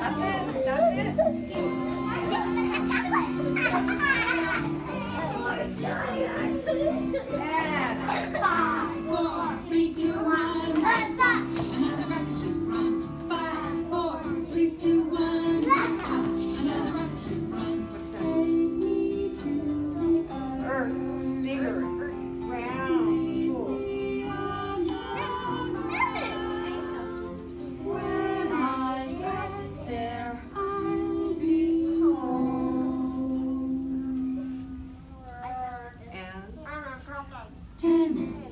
That's it. That's it. Yeah. 5, 4, 3, 2, 1. Let's stop. Another rocket ship run. 5, 4, 3, 2, 1. Let's stop. Another rocket ship run. Take me to the Earth. Bigger. Round. Full. When I get there, I'll be home. And 10,